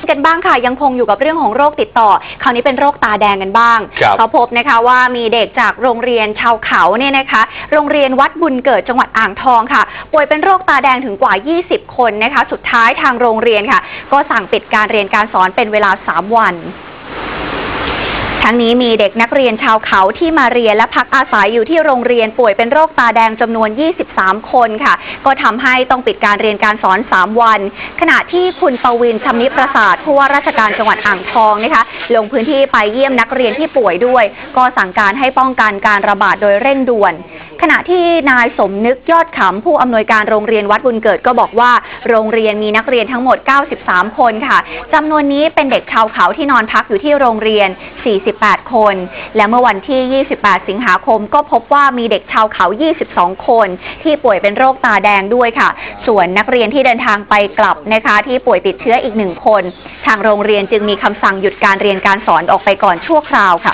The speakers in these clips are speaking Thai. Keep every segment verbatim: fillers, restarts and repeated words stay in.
กันบ้างค่ะยังคงอยู่กับเรื่องของโรคติดต่อคราวนี้เป็นโรคตาแดงกันบ้างเขาพบนะคะว่ามีเด็กจากโรงเรียนชาวเขาเนี่ยนะคะโรงเรียนวัดบุญเกิดจังหวัดอ่างทองค่ะป่วยเป็นโรคตาแดงถึงกว่ายี่สิบคนนะคะสุดท้ายทางโรงเรียนค่ะก็สั่งปิดการเรียนการสอนเป็นเวลาสามวันทั้งนี้มีเด็กนักเรียนชาวเขาที่มาเรียนและพักอาศัยอยู่ที่โรงเรียนป่วยเป็นโรคตาแดงจำนวนยี่สิบสามคนค่ะก็ทำให้ต้องปิดการเรียนการสอนสามวันขณะที่คุณปวินชำนิประสาทผู้ว่าราชการจังหวัดอ่างทองนะคะลงพื้นที่ไปเยี่ยมนักเรียนที่ป่วยด้วยก็สั่งการให้ป้องกันการระบาดโดยเร่งด่วนขณะที่นายสมนึกยอดขำผู้อำนวยการโรงเรียนวัดบุญเกิดก็บอกว่าโรงเรียนมีนักเรียนทั้งหมดเก้าสิบสามคนค่ะจำนวนนี้เป็นเด็กชาวเขาที่นอนพักอยู่ที่โรงเรียนสี่สิบแปดคนและเมื่อวันที่ยี่สิบแปดสิงหาคมก็พบว่ามีเด็กชาวเขายี่สิบสองคนที่ป่วยเป็นโรคตาแดงด้วยค่ะส่วนนักเรียนที่เดินทางไปกลับนะคะที่ป่วยติดเชื้ออีกหนึ่งคนทางโรงเรียนจึงมีคำสั่งหยุดการเรียนการสอนออกไปก่อนชั่วคราวค่ะ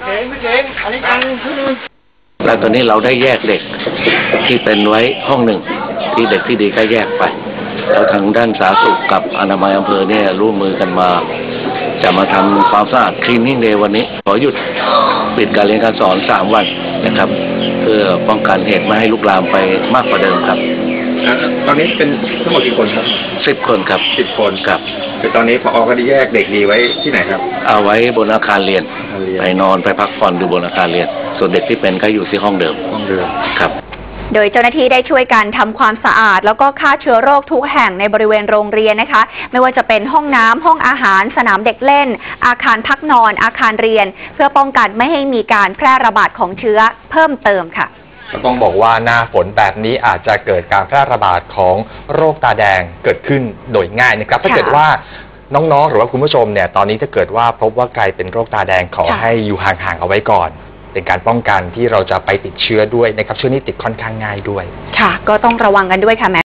แล้วตอนนี้เราได้แยกเด็กที่เป็นไว้ห้องหนึ่งที่เด็กที่ดีก็แยกไปแล้วทางด้านสาธารณสุขกับอนามัยอำเภอเนี่ยร่วมมือกันมาจะมาทำความสะอาดคลีนนิ่งเดย์วันนี้ขอหยุดปิดการเรียนการสอนสามวันนะครับเพื่อป้องกันเหตุไม่ให้ลุกลามไปมากกว่าเดิมครับตอนนี้เป็นทั้งหมดกี่คนครับสิบคนครับสิบคนครับคือตอนนี้พอก็ได้แยกเด็กดีไว้ที่ไหนครับเอาไว้บนอาคารเรียนไปนอนไปพักผ่อนอยู่บนอาคารเรียนส่วนเด็กที่เป็นก็อยู่ที่ห้องเดิมห้องเดิมครับโดยเจ้าหน้าที่ได้ช่วยกันทำความสะอาดแล้วก็ฆ่าเชื้อโรคทุกแห่งในบริเวณโรงเรียนนะคะไม่ว่าจะเป็นห้องน้ำห้องอาหารสนามเด็กเล่นอาคารพักนอนอาคารเรียนเพื่อป้องกันไม่ให้มีการแพร่ระบาดของเชื้อเพิ่มเติมค่ะต้องบอกว่าหน้าฝนแบบนี้อาจจะเกิดการแพร่ระบาดของโรคตาแดงเกิดขึ้นโดยง่ายนะครับถ้าเกิดว่าน้องๆหรือว่าคุณผู้ชมเนี่ยตอนนี้ถ้าเกิดว่าพบว่าใครเป็นโรคตาแดงขอให้อยู่ห่างๆเอาไว้ก่อนเป็นการป้องกันที่เราจะไปติดเชื้อด้วยนะครับเชื้อนี้ติดค่อนข้างง่ายด้วยค่ะก็ต้องระวังกันด้วยค่ะ